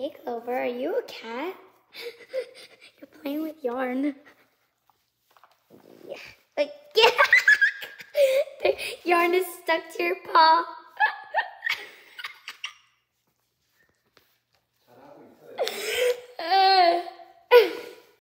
Hey, Clover, are you a cat? You're playing with yarn. Yeah. Like, yeah. The yarn is stuck to your paw.